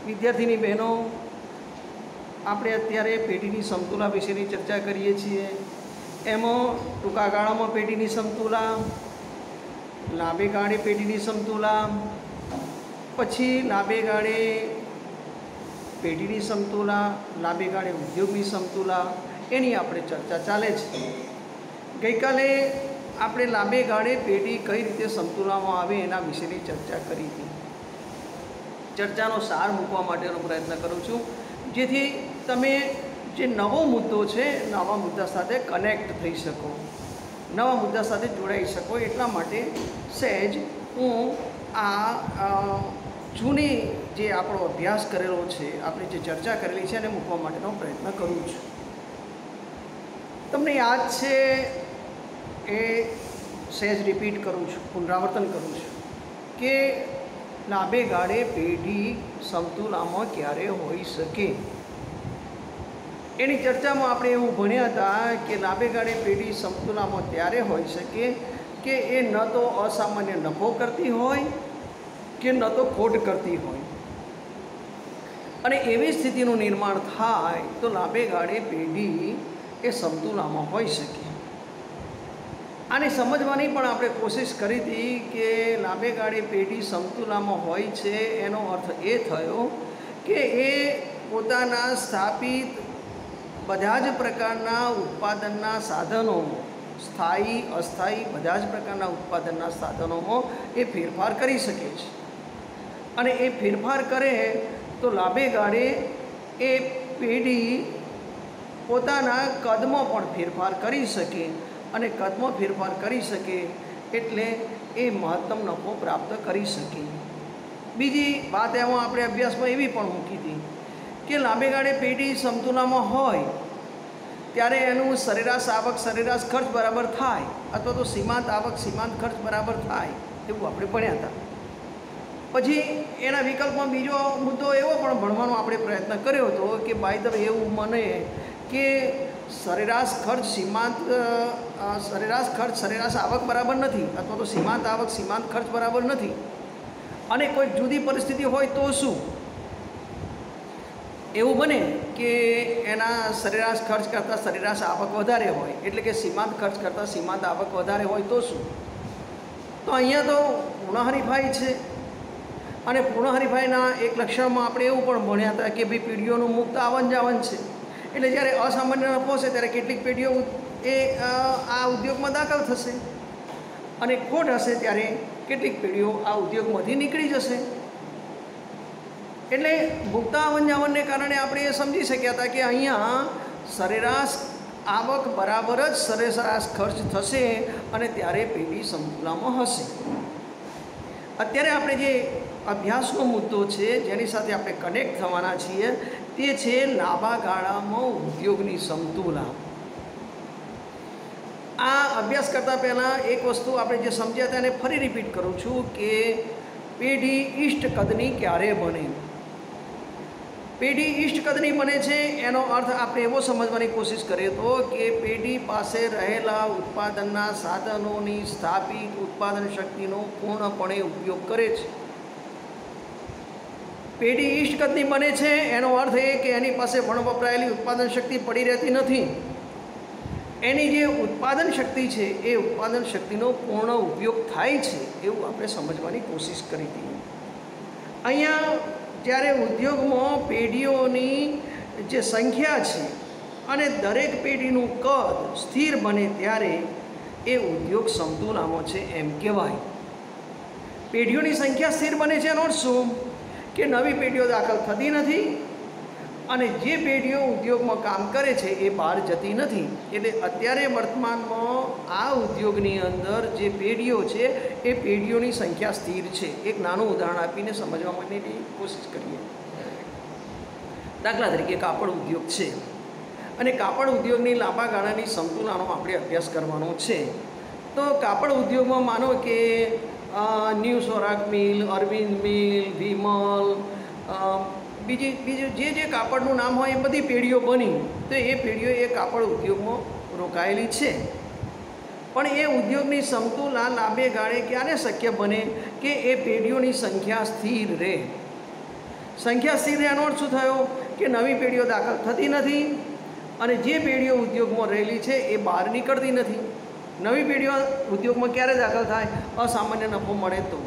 વિદ્યાર્થીની બહેનો, આપણે અત્યારે પેઢીની સમતુલા વિશેની ચર્ચા કરીએ છીએ. એમાં ટૂંકા ગાળામાં પેઢીની સમતુલા, લાંબે ગાળે પેઢીની સમતુલા, પછી લાંબે ગાળે પેઢીની સમતુલા, લાંબે ગાળે ઉદ્યોગની સમતુલા, એની આપણે ચર્ચા ચાલે છે. ગઈકાલે આપણે લાંબે ગાળે પેઢી કઈ રીતે સમતુલામાં આવે એના વિશેની ચર્ચા કરી હતી. ચર્ચાનો સાર મૂકવા માટેનો પ્રયત્ન કરું છું, જેથી તમે જે નવો મુદ્દો છે નવા મુદ્દા સાથે કનેક્ટ થઈ શકો, નવા મુદ્દા સાથે જોડાઈ શકો. એટલા માટે સહેજ હું આ જૂની જે આપણો અભ્યાસ કરેલો છે, આપણે જે ચર્ચા કરેલી છે એને મૂકવા માટેનો પ્રયત્ન કરું છું. તમને યાદ છે એ સહેજ રિપીટ કરું છું, પુનરાવર્તન કરું છું કે લાંબે ગાળે પેઢી સમતુલામાં ક્યારે હોઈ શકે. એની ચર્ચામાં આપણે એવું ભણ્યા હતા કે લાંબે ગાળે પેઢી સમતુલામાં ત્યારે હોઈ શકે કે એ ન તો અસામાન્ય નફો કરતી હોય કે ન તો ખોટ કરતી હોય, અને એવી સ્થિતિનું નિર્માણ થાય તો લાંબે ગાળે પેઢી એ સમતુલામાં હોઈ શકે. આને સમજવાની પણ આપણે કોશિશ કરી હતી કે લાંબે ગાળે પેઢી સમતુલામાં હોય છે એનો અર્થ એ થયો કે એ પોતાના સ્થાપિત બધા જ પ્રકારના ઉત્પાદનના સાધનો, સ્થાયી અસ્થાયી બધા જ પ્રકારના ઉત્પાદનના સાધનોમાં એ ફેરફાર કરી શકે છે. અને એ ફેરફાર કરે તો લાંબે ગાળે એ પેઢી પોતાના કદમાં પણ ફેરફાર કરી શકે, અને કદમાં ફેરફાર કરી શકે એટલે એ મહત્તમ નફો પ્રાપ્ત કરી શકે. બીજી વાત એમાં આપણે અભ્યાસમાં એવી પણ મૂકી હતી કે લાંબે ગાળે પેઢી સમતુલામાં હોય ત્યારે એનું સરેરાશ આવક સરેરાશ ખર્ચ બરાબર થાય, અથવા તો સીમાંત આવક સીમાંત ખર્ચ બરાબર થાય, એવું આપણે ભણ્યા હતા. પછી એના વિકલ્પમાં બીજો મુદ્દો એવો પણ ભણવાનો આપણે પ્રયત્ન કર્યો હતો કે બાય ધ વે એવું મને કે સરેરાશ ખર્ચ સરેરાશ આવક બરાબર નથી, અથવા તો સીમાંત આવક સીમાંત ખર્ચ બરાબર નથી, અને કોઈ જુદી પરિસ્થિતિ હોય તો શું? એવું બને કે એના સરેરાશ ખર્ચ કરતાં સરેરાશ આવક વધારે હોય, એટલે કે સીમાંત ખર્ચ કરતાં સીમાંત આવક વધારે હોય તો શું? તો અહીંયા તો પૂર્ણ હરીફાઈ છે, અને પૂર્ણ હરીફાઈના એક લક્ષણમાં આપણે એવું પણ ભણ્યા હતા કે ભાઈ પેઢીઓનું મુક્ત આવન જાવન છે. એટલે જ્યારે અસામાન્ય નફો છે ત્યારે કેટલીક પેઢીઓ એ આ ઉદ્યોગમાં દાખલ થશે, અને ખોટ હશે ત્યારે કેટલીક પેઢીઓ આ ઉદ્યોગમાંથી નીકળી જશે. એટલે મુક્ત આવન જાવનને કારણે આપણે એ સમજી શક્યા હતા કે અહીંયા સરેરાશ આવક બરાબર જ સરેરાશ ખર્ચ થશે, અને ત્યારે પેઢી સમતુલામાં હશે. અત્યારે આપણે જે અભ્યાસનો મુદ્દો છે જેની સાથે આપણે કનેક્ટ થવાના છીએ તે છે લાંબા ગાળામાં ઉદ્યોગની સમતુલા. આ અભ્યાસ કરતાં પહેલાં એક વસ્તુ આપણે જે સમજ્યા હતા એને ફરી રિપીટ કરું છું કે પેઢી ઇષ્ટ કદની ક્યારે બને. પેઢી ઇષ્ટ કદની બને છે એનો અર્થ આપણે એવો સમજવાની કોશિશ કરીએ તો કે પેઢી પાસે રહેલા ઉત્પાદનના સાધનોની સ્થાપિત ઉત્પાદન શક્તિનો પૂર્ણપણે ઉપયોગ કરે છે. પેઢી ઇષ્ટ કદની બને છે એનો અર્થ એ કે એની પાસે વપરાયેલી ઉત્પાદન શક્તિ પડી રહેતી નથી. એની જે ઉત્પાદન શક્તિ છે એ ઉત્પાદન શક્તિનો પૂર્ણ ઉપયોગ થાય છે એવું આપણે સમજવાની કોશિશ કરી હતી. અહીંયા જ્યારે ઉદ્યોગમાં પેઢીઓની જે સંખ્યા છે અને દરેક પેઢીનું કદ સ્થિર બને ત્યારે એ ઉદ્યોગ સમતુલામાં છે એમ કહેવાય. પેઢીઓની સંખ્યા સ્થિર બને છે એનો અર્થ શું? કે નવી પેઢીઓ દાખલ થતી નથી, અને જે પેઢીઓ ઉદ્યોગમાં કામ કરે છે એ બહાર જતી નથી. એટલે અત્યારે વર્તમાનમાં આ ઉદ્યોગની અંદર જે પેઢીઓ છે એ પેઢીઓની સંખ્યા સ્થિર છે. એક નાનું ઉદાહરણ આપીને સમજવા માટેની કોશિશ કરીએ. દાખલા તરીકે કાપડ ઉદ્યોગ છે, અને કાપડ ઉદ્યોગની લાંબા ગાળાની સમતુલાનો આપણે અભ્યાસ કરવાનો છે. તો કાપડ ઉદ્યોગમાં માનો કે new Shorrock mill, Arvind mill, Vimal, બીજું જે કાપડનું નામ હોય એ બધી પેઢીઓ બની, તો એ પેઢીઓ એ કાપડ ઉદ્યોગમાં રોકાયેલી છે. પણ એ ઉદ્યોગની સમતુલા લાંબે ગાળે ક્યારે શક્ય બને કે એ પેઢીઓની સંખ્યા સ્થિર રહે. સંખ્યા સ્થિર એનો અર્થ શું થયો કે નવી પેઢીઓ દાખલ થતી નથી અને જે પેઢીઓ ઉદ્યોગમાં રહેલી છે એ બહાર નીકળતી નથી. નવી પેઢીઓ ઉદ્યોગમાં ક્યારે દાખલ થાય? અસામાન્ય નફો મળે તો.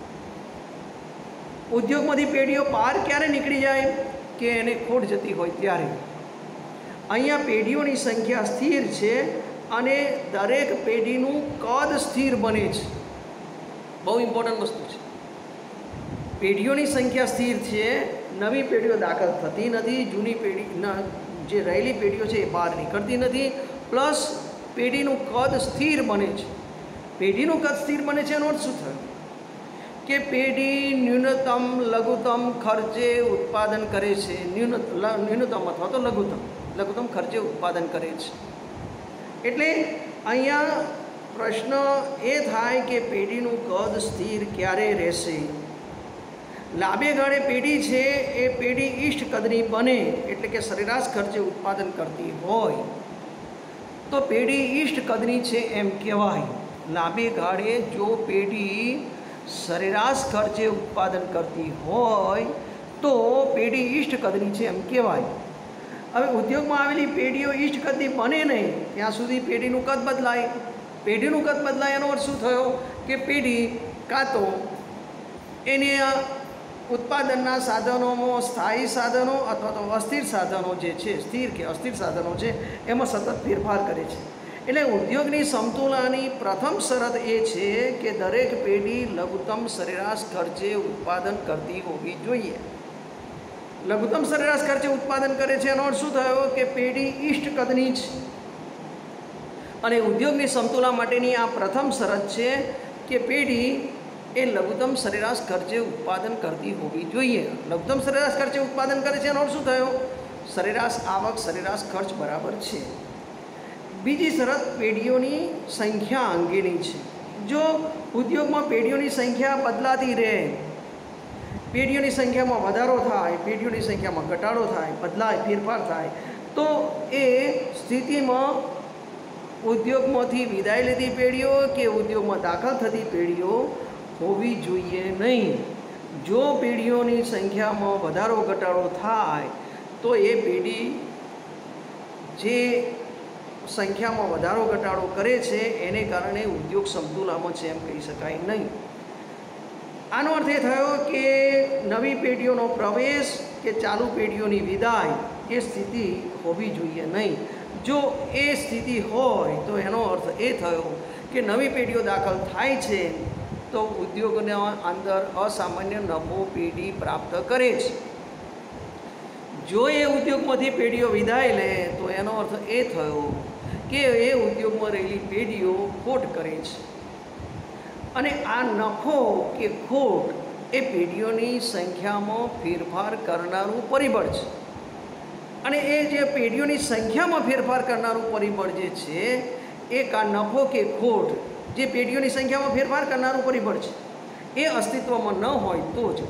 ઉદ્યોગમાંથી પેઢીઓ બહાર ક્યારે નીકળી જાય? કે એને ખોટ જતી હોય ત્યારે. અહીંયા પેઢીઓની સંખ્યા સ્થિર છે અને દરેક પેઢીનું કદ સ્થિર બને છે. બહુ ઇમ્પોર્ટન્ટ વસ્તુ છે. પેઢીઓની સંખ્યા સ્થિર છે, નવી પેઢીઓ દાખલ થતી નથી, જૂની પેઢી જે રહેલી પેઢીઓ છે એ બહાર નીકળતી નથી, પ્લસ પેઢીનું કદ સ્થિર બને છે. પેઢીનું કદ સ્થિર બને છે એનો અર્થ શું થયો? કે પેઢી ન્યૂનતમ લઘુત્તમ ખર્ચે ઉત્પાદન કરે છે. ન્યૂનતમ અથવા તો લઘુત્તમ ખર્ચે ઉત્પાદન કરે છે. એટલે અહીંયા પ્રશ્ન એ થાય કે પેઢીનું કદ સ્થિર ક્યારે રહેશે? લાંબે ગાળે પેઢી છે એ પેઢી ઈષ્ટ કદની બને, એટલે કે સરેરાશ ખર્ચે ઉત્પાદન કરતી હોય તો પેઢી ઈષ્ટ કદની છે એમ કહેવાય. લાંબે ગાળે જો પેઢી સરેરાશ ખર્ચે ઉત્પાદન કરતી હોય તો પેઢી ઈષ્ટ કદની છે એમ કહેવાય. હવે ઉદ્યોગમાં આવેલી પેઢીઓ ઈષ્ટ કદની બને નહીં ત્યાં સુધી પેઢીનું કદ બદલાય. પેઢીનું કદ બદલાય એનો અર્થ શું થયો? કે પેઢી કાં તો એને ઉત્પાદનના સાધનોમાં સ્થાયી સાધનો અથવા તો અસ્થિર સાધનો જે છે, સ્થિર કે અસ્થિર સાધનો છે એમાં સતત ફેરફાર કરે છે. એટલે ઉદ્યોગની સમતુલાની પ્રથમ શરત એ છે કે દરેક પેઢી લઘુત્તમ સરેરાશ ખર્ચે ઉત્પાદન કરતી હોવી જોઈએ. લઘુત્તમ સરેરાશ ખર્ચે ઉત્પાદન કરે છે એનો અર્થ શું થયો? કે પેઢી ઈષ્ટ કદની છે. અને ઉદ્યોગની સમતુલા માટેની આ પ્રથમ શરત છે કે પેઢી એ લઘુત્તમ સરેરાશ ખર્ચે ઉત્પાદન કરતી હોવી જોઈએ. લઘુત્તમ સરેરાશ ખર્ચે ઉત્પાદન કરે છે એનો અર્થ શું થયો? સરેરાશ આવક સરેરાશ ખર્ચ બરાબર છે. બીજી શરત પેઢીઓની સંખ્યા અંગેની છે. જો ઉદ્યોગમાં પેઢીઓની સંખ્યા બદલાતી રહે, પેઢીઓની સંખ્યામાં વધારો થાય, પેઢીઓની સંખ્યામાં ઘટાડો થાય, બદલાય, ફેરફાર થાય, તો એ સ્થિતિમાં ઉદ્યોગમાંથી વિદાય લેતી પેઢીઓ કે ઉદ્યોગમાં દાખલ થતી પેઢીઓ હોવી જોઈએ નહીં. જો પેઢીઓની સંખ્યામાં વધારો ઘટાડો થાય તો એ પેઢી જે સંખ્યામાં વધારો ઘટાડો કરે છે એને કારણે ઉદ્યોગ સમતુલામાં છે એમ કહી શકાય નહીં. આનો અર્થ એ થયો કે નવી પેઢીઓનો પ્રવેશ કે ચાલુ પેઢીઓની વિદાય એ સ્થિતિ હોવી જોઈએ નહીં. જો એ સ્થિતિ હોય તો એનો અર્થ એ થયો કે નવી પેઢીઓ દાખલ થાય છે તો ઉદ્યોગના અંદર અસામાન્ય નફો પેઢી પ્રાપ્ત કરે છે. જો એ ઉદ્યોગમાંથી પેઢીઓ વિદાય લે તો એનો અર્થ એ થયો કે એ ઉદ્યોગમાં રહેલી પેઢીઓ ખોટ કરે છે. અને આ નફો કે ખોટ એ પેઢીઓની સંખ્યામાં ફેરફાર કરનારું પરિબળ છે. અને એ જે પેઢીઓની સંખ્યામાં ફેરફાર કરનારું પરિબળ જે છે એ કા નફો કે ખોટ જે પેઢીઓની સંખ્યામાં ફેરફાર કરનારું પરિબળ છે એ અસ્તિત્વમાં ન હોય તો જ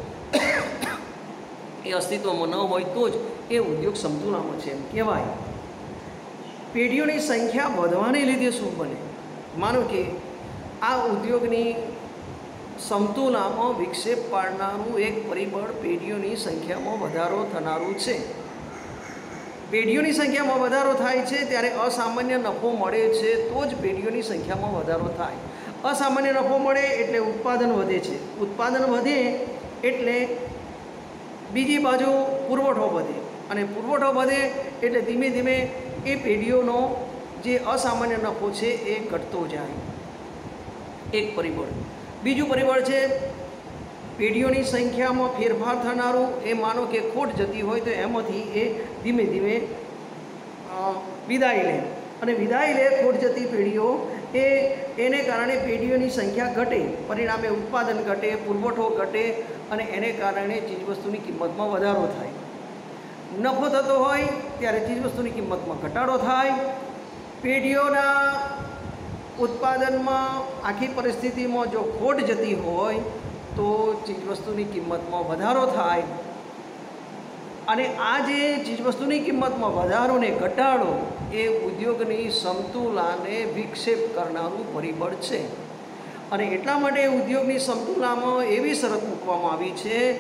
એ ઉદ્યોગ સમતુલામાં છે એમ કહેવાય. પેઢીઓની સંખ્યા વધવાને લીધે શું બને? માનો કે આ ઉદ્યોગની સમતુલામાં વિક્ષેપ પાડનારું એક પરિબળ પેઢીઓની સંખ્યામાં વધારો થનારું છે. પેઢીઓની સંખ્યામાં વધારો થાય છે ત્યારે અસામાન્ય નફો મળે છે તો જ પેઢીઓની સંખ્યામાં વધારો થાય. અસામાન્ય નફો મળે એટલે ઉત્પાદન વધે છે. ઉત્પાદન વધે એટલે બીજી બાજુ પુરવઠો વધે અને પુરવઠો વધે એટલે ધીમે ધીમે એ પેઢીઓનો જે અસામાન્ય નફો છે એ ઘટતો જાય. એક પરિબળ. બીજું પરિબળ છે પેઢીઓની સંખ્યામાં ફેરફાર થનારું. એ માનો કે ખોટ જતી હોય તો એમાંથી એ ધીમે ધીમે વિદાય લે અને વિદાય લે ખોટ જતી પેઢીઓ એને કારણે પેઢીઓની સંખ્યા ઘટે, પરિણામે ઉત્પાદન ઘટે, પુરવઠો ઘટે અને એને કારણે ચીજવસ્તુની કિંમતમાં વધારો થાય. નફો થતો હોય ત્યારે ચીજવસ્તુની કિંમતમાં ઘટાડો થાય. પેઢીઓના ઉત્પાદનમાં આખી પરિસ્થિતિમાં જો ખોટ જતી હોય તો ચીજવસ્તુની કિંમતમાં વધારો થાય. અને આ જે ચીજવસ્તુની કિંમતમાં વધારો ને ઘટાડો એ ઉદ્યોગની સમતુલાને વિક્ષેપ કરનારું પરિબળ છે. અને એટલા માટે ઉદ્યોગની સમતુલામાં એવી શરત મૂકવામાં આવી છે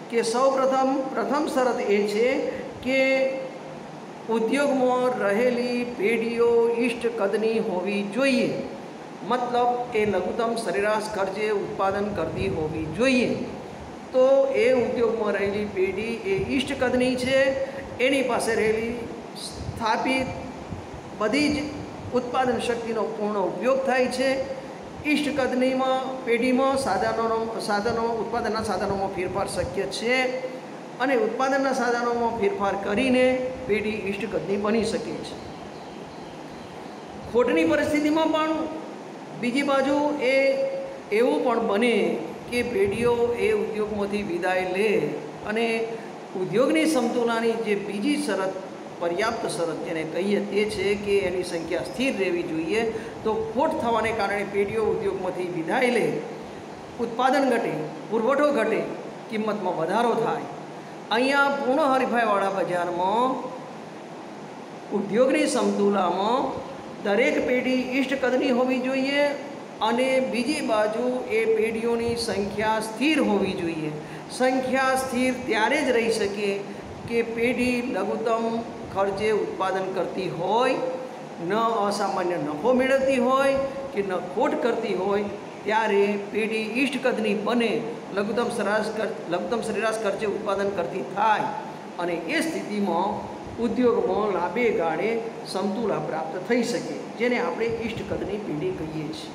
કે પ્રથમ શરત એ છે કે ઉદ્યોગમાં રહેલી પેઢીઓ ઇષ્ટ કદની હોવી જોઈએ, મતલબ એ લઘુત્તમ સરેરાશ ખર્ચે ઉત્પાદન કરતી હોવી જોઈએ. તો એ ઉદ્યોગમાં રહેલી પેઢી એ ઇષ્ટ કદની છે, એની પાસે રહેલી સ્થાપિત બધી જ ઉત્પાદન શક્તિનો પૂર્ણ ઉપયોગ થાય છે. ઇષ્ટ કદનીમાં પેઢીમાં ઉત્પાદનના સાધનોમાં ફેરફાર શક્ય છે અને ઉત્પાદનના સાધનોમાં ફેરફાર કરીને પેઢી ઇષ્ટ કદની બની શકે છે. ખોટની પરિસ્થિતિમાં પણ બીજી બાજુ એવું પણ બને કે પેઢીઓ એ ઉદ્યોગમાંથી વિદાય લે અને ઉદ્યોગની સમતુલાની જે બીજી શરત, પર્યાપ્ત શરત જેને કહીએ તે છે કે એની સંખ્યા સ્થિર રહેવી જોઈએ. તો ખોટ થવાને કારણે પેઢીઓ ઉદ્યોગમાંથી વિદાય લે, ઉત્પાદન ઘટે, પુરવઠો ઘટે, કિંમતમાં વધારો થાય. અહીંયા પૂર્ણ હરીફાઈવાળા બજારમાં ઉદ્યોગની સમતુલામાં દરેક પેઢી ઇષ્ટ કદની હોવી જોઈએ અને બીજી બાજુ એ પેઢીઓની સંખ્યા સ્થિર હોવી જોઈએ. સંખ્યા સ્થિર ત્યારે જ રહી શકે કે પેઢી લઘુત્તમ ખર્ચે ઉત્પાદન કરતી હોય, ન અસામાન્ય નફો મેળવતી હોય કે ન ખોટ કરતી હોય, ત્યારે પેઢી ઇષ્ટ કદની બને, લઘુત્તમ સરેરાશ ખર્ચે ઉત્પાદન કરતી થાય અને એ સ્થિતિમાં ઉદ્યોગમાં લાંબે ગાળે સમતુલા પ્રાપ્ત થઈ શકે, જેને આપણે ઇષ્ટ કદની પેઢી કહીએ છીએ.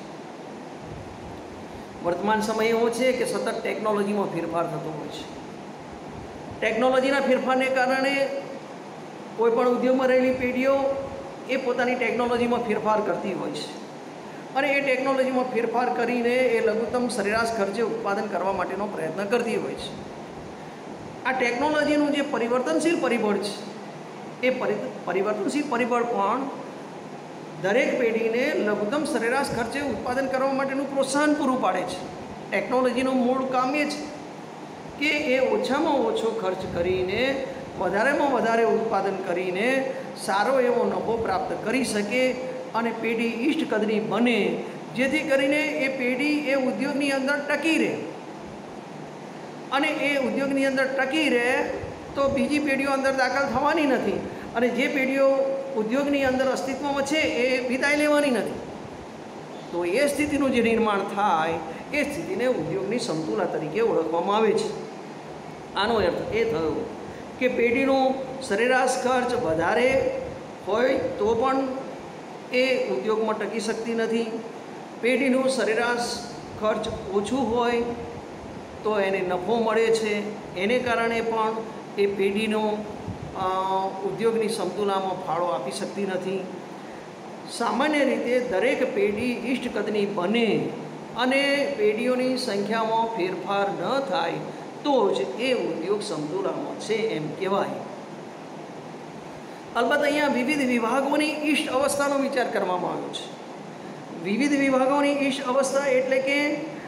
વર્તમાન સમય એવો છે કે સતત ટેકનોલોજીમાં ફેરફાર થતો હોય છે. ટેકનોલોજીના ફેરફારને કારણે કોઈપણ ઉદ્યોગમાં રહેલી પેઢીઓ એ પોતાની ટેકનોલોજીમાં ફેરફાર કરતી હોય છે અને એ ટેકનોલોજીમાં ફેરફાર કરીને એ લઘુત્તમ સરેરાશ ખર્ચે ઉત્પાદન કરવા માટેનો પ્રયત્ન કરતી હોય છે. આ ટેકનોલોજીનું જે પરિવર્તનશીલ પરિબળ છે, એ પરિવર્તનશીલ પરિબળ પણ દરેક પેઢીને લઘુત્તમ સરેરાશ ખર્ચે ઉત્પાદન કરવા માટેનું પ્રોત્સાહન પૂરું પાડે છે. ટેકનોલોજીનું મૂળ કામ એ છે કે એ ઓછામાં ઓછો ખર્ચ કરીને વધારેમાં વધારે ઉત્પાદન કરીને સારો એવો નફો પ્રાપ્ત કરી શકે અને પેઢી ઇષ્ટ કદની બને, જેથી કરીને એ પેઢી એ ઉદ્યોગની અંદર ટકી રહે અને એ ઉદ્યોગની અંદર ટકી રહે તો બીજી પેઢીઓ અંદર દાખલ થવાની નથી અને જે પેઢીઓ ઉદ્યોગની અંદર અસ્તિત્વમાં છે એ વિદાય લેવાની નથી. તો એ સ્થિતિનું જે નિર્માણ થાય એ સ્થિતિને ઉદ્યોગની સમતુલા તરીકે ઓળખવામાં આવે છે. આનો અર્થ એ થયો કે પેઢીનો સરેરાશ ખર્ચ વધારે હોય તો પણ એ ઉદ્યોગમાં ટકી શકતી નથી. પેઢીનું સરેરાશ ખર્ચ ઓછું હોય તો એને નફો મળે છે, એને કારણે પણ એ પેઢીનો ઉદ્યોગની સમતુલામાં ફાળો આપી શકતી નથી. સામાન્ય રીતે દરેક પેઢી ઇષ્ટ કદની બને અને પેઢીઓની સંખ્યામાં ફેરફાર ન થાય તો જ એ ઉદ્યોગ સમતુલામાં છે એમ કહેવાય. અલબત્ત અહીંયા વિવિધ વિભાગોની ઇષ્ટ અવસ્થાનો વિચાર કરવામાં આવ્યો છે. વિવિધ વિભાગોની ઇષ્ટ અવસ્થા એટલે કે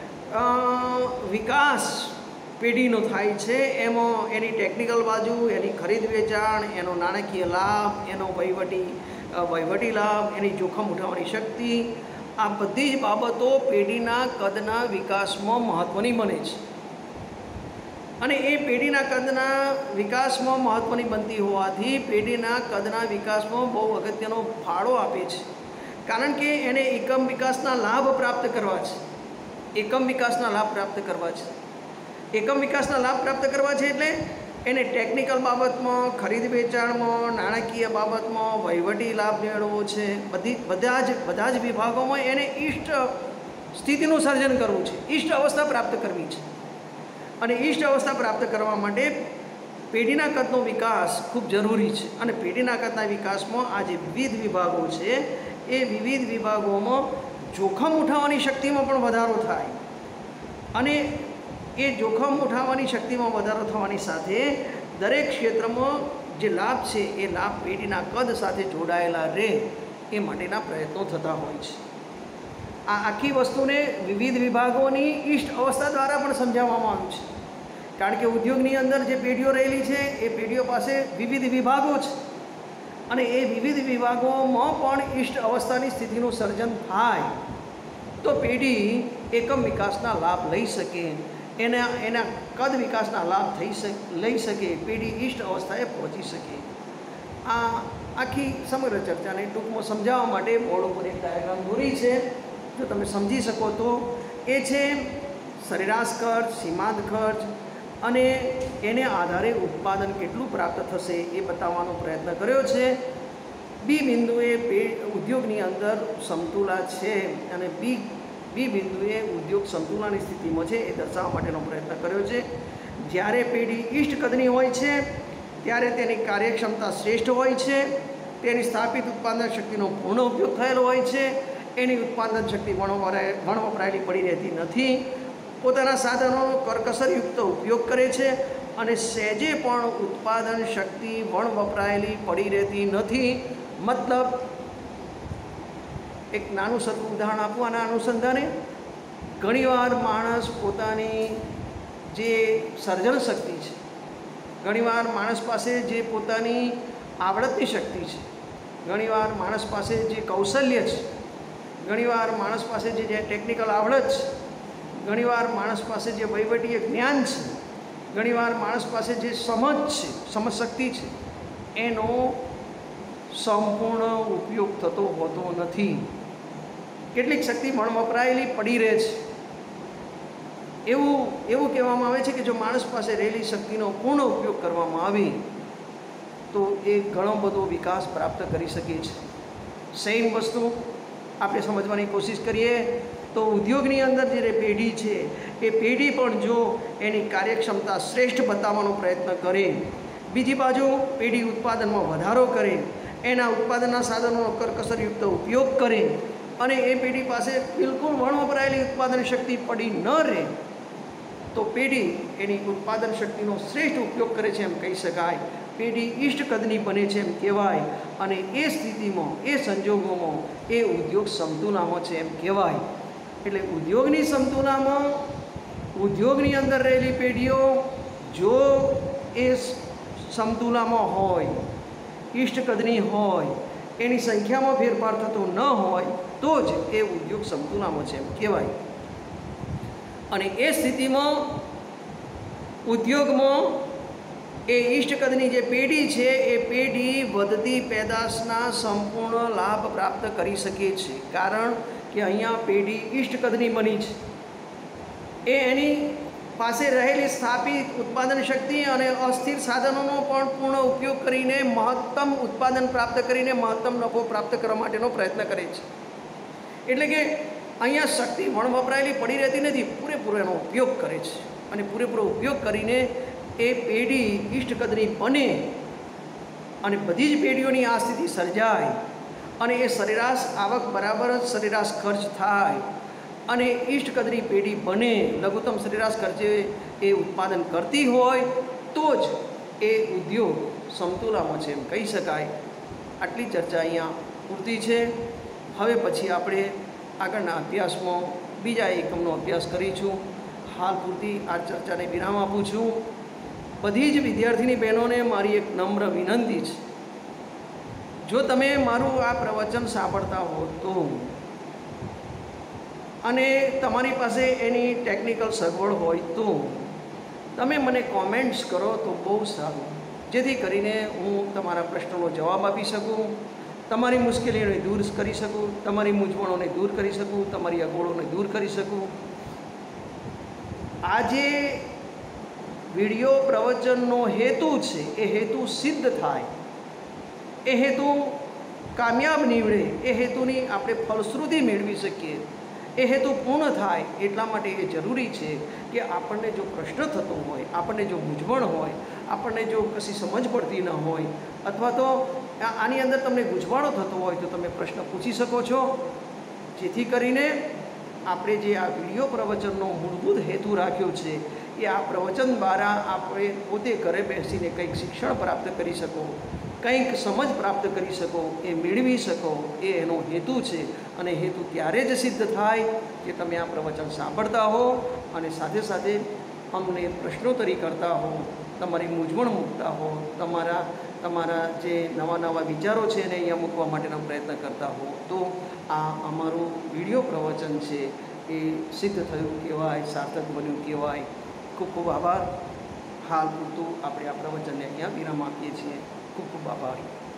વિકાસ પેઢીનો થાય છે, એમાં એની ટેકનિકલ બાજુ, એની ખરીદ વેચાણ, એનો નાણાકીય લાભ, એનો વહીવટી લાભ, એની જોખમ ઉઠાવવાની શક્તિ, આ બધી જ બાબતો પેઢીના કદના વિકાસમાં મહત્ત્વની બને છે અને એ પેઢીના કદના વિકાસમાં મહત્ત્વની બનતી હોવાથી પેઢીના કદના વિકાસમાં બહુ અગત્યનો ફાળો આપે છે. કારણ કે એને એકમ વિકાસના લાભ પ્રાપ્ત કરવા છે. એકમ વિકાસના લાભ પ્રાપ્ત કરવા છે એટલે એને ટેકનિકલ બાબતમાં, ખરીદ વેચાણમાં, નાણાકીય બાબતમાં, વહીવટી લાભ મેળવવો છે. બધા જ વિભાગોમાં એને ઇષ્ટ સ્થિતિનું સર્જન કરવું છે, ઇષ્ટ અવસ્થા પ્રાપ્ત કરવી છે અને ઇષ્ટ અવસ્થા પ્રાપ્ત કરવા માટે પેઢીના કદનો વિકાસ ખૂબ જરૂરી છે. અને પેઢીના કદના વિકાસમાં આ જે વિવિધ વિભાગો છે એ વિવિધ વિભાગોમાં જોખમ ઉઠાવવાની શક્તિમાં પણ વધારો થાય અને એ જોખમ ઉઠાવવાની શક્તિમાં વધારો થવાની સાથે દરેક ક્ષેત્રમાં જે લાભ છે એ લાભ પેઢીના કદ સાથે જોડાયેલા રહે એ માટેના પ્રયત્નો થતા હોય છે. આ આખી વસ્તુને વિવિધ વિભાગોની ઇષ્ટ અવસ્થા દ્વારા પણ સમજાવવામાં આવ્યું છે. કારણ કે ઉદ્યોગની અંદર જે પેઢીઓ રહેલી છે એ પેઢીઓ પાસે વિવિધ વિભાગો છે અને એ વિવિધ વિભાગોમાં પણ ઇષ્ટ અવસ્થાની સ્થિતિનું સર્જન થાય તો પેઢી એકમ વિકાસના લાભ લઈ શકે. એના કદ વિકાસના લાભ લઈ શકે, પેઢી ઇષ્ટ અવસ્થાએ પહોંચી શકે. આ આખી સમગ્ર ચર્ચાને ટૂંકમાં સમજાવવા માટે બોર્ડ ઉપર એક ડાયાગ્રામ દોરી છે. જો તમે સમજી શકો તો એ છે સરેરાશ ખર્ચ, સીમાંત ખર્ચ અને એને આધારે ઉત્પાદન કેટલું પ્રાપ્ત થશે એ બતાવવાનો પ્રયત્ન કર્યો છે. બી બિંદુએ ઉદ્યોગની અંદર સમતુલા છે અને બી બિંદુએ ઉદ્યોગ સંતુલનની સ્થિતિમાં છે એ દર્શાવવા માટેનો પ્રયત્ન કર્યો છે. જ્યારે પેઢી ઇષ્ટ કદની હોય છે ત્યારે તેની કાર્યક્ષમતા શ્રેષ્ઠ હોય છે, તેની સ્થાપિત ઉત્પાદન શક્તિનો પૂર્ણ ઉપયોગ થયેલો હોય છે, એની ઉત્પાદન શક્તિ વપરાયેલી પડી રહેતી નથી, પોતાના સાધનોનો કરકસરયુક્ત ઉપયોગ કરે છે અને સહેજે પણ ઉત્પાદન શક્તિ વપરાયેલી પડી રહેતી નથી. મતલબ એક નાનું સરખું ઉદાહરણ આપવું આના અનુસંધાને, ઘણીવાર માણસ પોતાની જે સર્જન શક્તિ છે, ઘણીવાર માણસ પાસે જે પોતાની આવડતની શક્તિ છે, ઘણીવાર માણસ પાસે જે કૌશલ્ય છે, ઘણીવાર માણસ પાસે જે ટેકનિકલ આવડત છે, ઘણીવાર માણસ પાસે જે વહીવટીય જ્ઞાન છે, ઘણીવાર માણસ પાસે જે સમજ શક્તિ છે, એનો સંપૂર્ણ ઉપયોગ થતો હોતો નથી. કેટલીક શક્તિ વપરાયેલી પડી રહે છે. એવું કહેવામાં આવે છે કે જો માણસ પાસે રહેલી શક્તિનો પૂર્ણ ઉપયોગ કરવામાં આવે તો એ ઘણો બધો વિકાસ પ્રાપ્ત કરી શકે છે. સેમ વસ્તુ આપણે સમજવાની કોશિશ કરીએ તો ઉદ્યોગની અંદર જે પેઢી છે એ પેઢી પણ જો એની કાર્યક્ષમતા શ્રેષ્ઠ બતાવવાનો પ્રયત્ન કરે, બીજી બાજુ પેઢી ઉત્પાદનમાં વધારો કરે, એના ઉત્પાદનના સાધનોનો કરકસરયુક્ત ઉપયોગ કરે અને એ પેઢી પાસે બિલકુલ વપરાયેલી ઉત્પાદન શક્તિ પડી ન રહે તો પેઢી એની ઉત્પાદન શક્તિનો શ્રેષ્ઠ ઉપયોગ કરે છે એમ કહી શકાય. પેઢી ઇષ્ટ કદની બને છે એમ કહેવાય અને એ સ્થિતિમાં, એ સંજોગોમાં એ ઉદ્યોગ સમતુલામાં છે એમ કહેવાય. એટલે ઉદ્યોગની સમતુલામાં ઉદ્યોગની અંદર રહેલી પેઢીઓ જો એ સમતુલામાં હોય, ઇષ્ટ કદની હોય, એની સંખ્યામાં ફેરફાર થતો ન હોય તો જ એ ઉદ્યોગ સમતુલામાં છે એમ કહેવાય. અને એ સ્થિતિમાં ઉદ્યોગમાં એ ઇષ્ટ કદની જે પેઢી છે એ પેઢી વધતી પેદાશના સંપૂર્ણ લાભ પ્રાપ્ત કરી શકે છે. કારણ કે અહીંયા પેઢી ઇષ્ટ કદની બની છે. એ એની પાસે રહેલી સ્થાપિત ઉત્પાદન શક્તિ અને અસ્થિર સાધનોનો પણ પૂર્ણ ઉપયોગ કરીને મહત્તમ ઉત્પાદન પ્રાપ્ત કરીને મહત્તમ નફો પ્રાપ્ત કરવા માટેનો પ્રયત્ન કરે છે. એટલે કે અહીંયા શક્તિ વપરાયેલી પડી રહેતી નથી, પૂરેપૂરો એનો ઉપયોગ કરે છે અને પૂરેપૂરો ઉપયોગ કરીને એ પેઢી ઇષ્ટ કદની બને અને બધી જ પેઢીઓની આ સ્થિતિ સર્જાય અને એ સરેરાશ આવક બરાબર જ સરેરાશ ખર્ચ થાય અને ઇષ્ટ કદની પેઢી બને, લઘુત્તમ સરેરાશ ખર્ચે એ ઉત્પાદન કરતી હોય તો જ એ ઉદ્યોગ સમતુલામાં છે એમ કહી શકાય. આટલી ચર્ચા અહીંયા પૂરતી છે. હવે પછી આપણે આગળના અભ્યાસમાં બીજા એકમનો અભ્યાસ કરીશું. હાલ પૂરતી આ ચર્ચાને વિરામ આપું છું. બધી જ વિદ્યાર્થીની બહેનોને મારી એક નમ્ર વિનંતી છે, જો તમે મારું આ પ્રવચન સાંભળતા હો તો અને તમારી પાસે એની ટેકનિકલ સગવડ હોય તો તમે મને કોમેન્ટ્સ કરો તો બહુ સારું, જેથી કરીને હું તમારા પ્રશ્નોનો જવાબ આપી શકું, તમારી મુશ્કેલીઓને દૂર કરી શકું, તમારી મૂંઝવણોને દૂર કરી શકું, તમારી અગવડોને દૂર કરી શકું. આજે વિડીયો પ્રવચનનો હેતુ છે એ હેતુ સિદ્ધ થાય, એ હેતુ કામયાબ નીવડે, એ હેતુની આપણે ફલશ્રુતિ મેળવી શકીએ, એ હેતુ પૂર્ણ થાય એટલા માટે એ જરૂરી છે કે આપણને જો પ્રશ્ન થતો હોય, આપણને જો મૂંઝવણ હોય, આપણને જો કશી સમજ પડતી ન હોય અથવા તો આની અંદર તમને ગૂંચવાડો થતો હોય તો તમે પ્રશ્ન પૂછી શકો છો, જેથી કરીને આપણે જે આ વિડીયો પ્રવચનનો મૂળભૂત હેતુ રાખ્યો છે એ આ પ્રવચન દ્વારા આપણે પોતે ઘરે બેસીને કંઈક શિક્ષણ પ્રાપ્ત કરી શકો, કંઈક સમજ પ્રાપ્ત કરી શકો, એ મેળવી શકો, એ એનો હેતુ છે. અને હેતુ ત્યારે જ સિદ્ધ થાય કે તમે આ પ્રવચન સાંભળતા હો અને સાથે સાથે અમને પ્રશ્નોત્તરી કરતા હો, તમારી મૂંઝવણ મૂકતા હો, તમારા જે નવા વિચારો છે એને અહીંયા મૂકવા માટેનો પ્રયત્ન કરતા હો, તો આ અમારું વિડીયો પ્રવચન છે એ સિદ્ધ થયું કહેવાય, સાર્થક બન્યું કહેવાય. ખૂબ ખૂબ આભાર. હાલ પૂરતું આપણે આ પ્રવચનને અહીંયા વિરામ આપીએ છીએ. ખૂબ ખૂબ આભાર.